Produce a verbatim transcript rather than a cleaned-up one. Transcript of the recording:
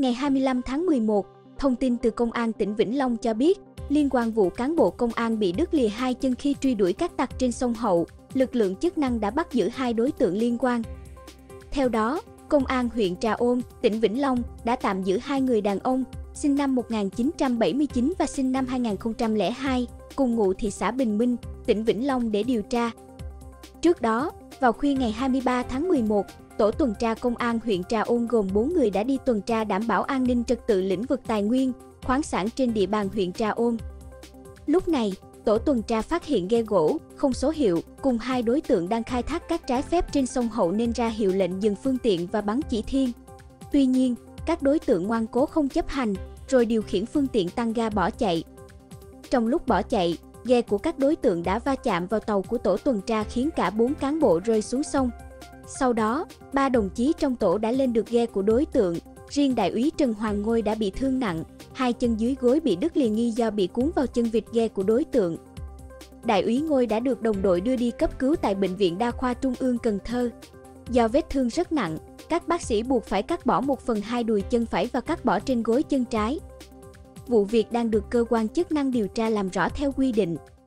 Ngày hai mươi lăm tháng mười một, thông tin từ Công an tỉnh Vĩnh Long cho biết, liên quan vụ cán bộ công an bị đứt lìa hai chân khi truy đuổi cát tặc trên sông Hậu, lực lượng chức năng đã bắt giữ hai đối tượng liên quan. Theo đó, Công an huyện Trà Ôn, tỉnh Vĩnh Long đã tạm giữ hai người đàn ông, sinh năm một nghìn chín trăm bảy mươi chín và sinh năm hai nghìn không trăm lẻ hai, cùng ngụ thị xã Bình Minh, tỉnh Vĩnh Long để điều tra. Trước đó, vào khuya ngày hai mươi ba tháng mười một, tổ tuần tra Công an huyện Trà Ôn gồm bốn người đã đi tuần tra đảm bảo an ninh trật tự lĩnh vực tài nguyên, khoáng sản trên địa bàn huyện Trà Ôn. Lúc này, tổ tuần tra phát hiện ghe gỗ, không số hiệu, cùng hai đối tượng đang khai thác cát trái phép trên sông Hậu nên ra hiệu lệnh dừng phương tiện và bắn chỉ thiên. Tuy nhiên, các đối tượng ngoan cố không chấp hành, rồi điều khiển phương tiện tăng ga bỏ chạy. Trong lúc bỏ chạy, ghe của các đối tượng đã va chạm vào tàu của tổ tuần tra khiến cả bốn cán bộ rơi xuống sông. Sau đó, ba đồng chí trong tổ đã lên được ghe của đối tượng, riêng đại úy Trần Hoàng Ngôi đã bị thương nặng, hai chân dưới gối bị đứt lìa nghi do bị cuốn vào chân vịt ghe của đối tượng. Đại úy Ngôi đã được đồng đội đưa đi cấp cứu tại Bệnh viện Đa khoa Trung ương Cần Thơ. Do vết thương rất nặng, các bác sĩ buộc phải cắt bỏ một phần hai đùi chân phải và cắt bỏ trên gối chân trái. Vụ việc đang được cơ quan chức năng điều tra làm rõ theo quy định.